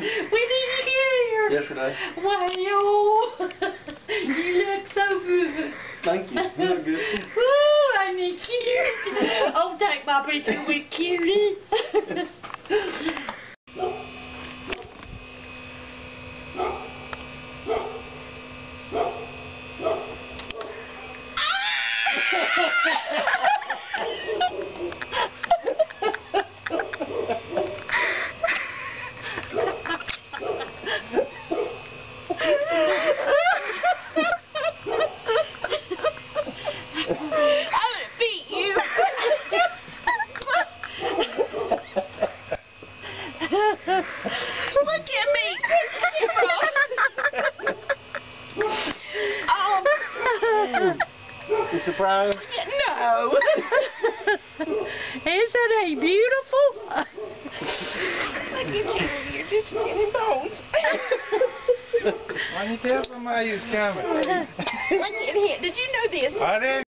When did you get here? Yesterday. Wow. You look so good. Thank you. You look good. Ooh, ain't it cute? Oh, take my picture with cutie. Look at me! You surprised? No! Isn't he beautiful? Look at you, you're just skinny bones. Why didn't you tell somebody you was coming? Look at him. Did you know this? I didn't.